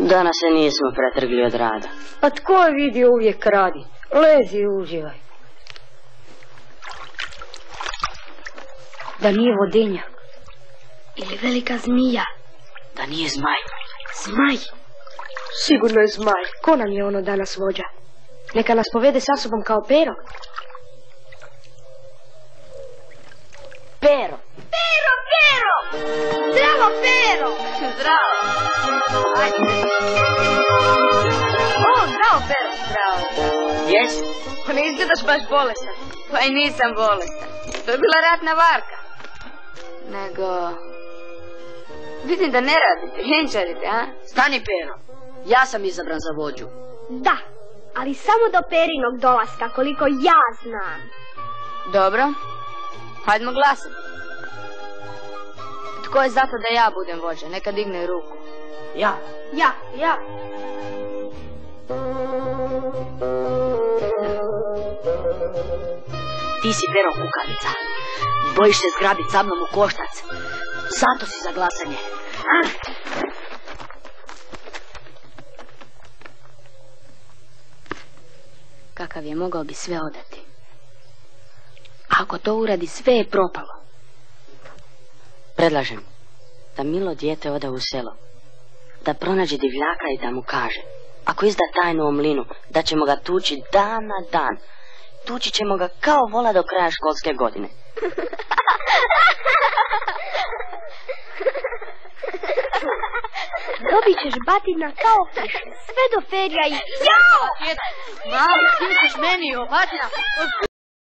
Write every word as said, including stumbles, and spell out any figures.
Danas se nismo pretrgli od rada. A tko je vidio uvijek radi? Lezi i uživaj. Da nije vodenjak. Ili velika zmija. Da nije zmaj. Zmaj. Sigurno je zmaj. Ko nam je ono danas vođa? Neka nas povede sa sobom kao Pero. Pero. Pero, Pero! Zdravo, Pero! Zdravo. Ajde. O, zdravo, Pero. Zdravo. Jesi? Pa ne izgledaš baš bolestan. Pa i nisam bolestan. To je bila ratna varka. Nego... Vidim da ne radite, ljenčarite, a? Stani, Pero. Ja sam izabran za vođu. Da, ali samo do Perinog dolaska, koliko ja znam. Dobro. Hajdemo glasati. Tko je zato da ja budem vođa? Neka digne ruku. Ja. Ja. Ja. Ti si Pero kukavica. Bojiš se zgrabit sa mnom u koštac. Zato si za glasanje. Kakav je, mogao bi sve odati. A ako to uradi, sve je propalo. Predlažem da milo dijete ode u selo. Da pronađe divljaka i da mu kaže. Ako izda tajnu o mlinu, da ćemo ga tući dan na dan. Tući ćemo ga kao vola do kraja školske godine. Dobit ćeš batina kao kiše, sve do ferija i... Jao! Mali, ti ćeš meni o batina.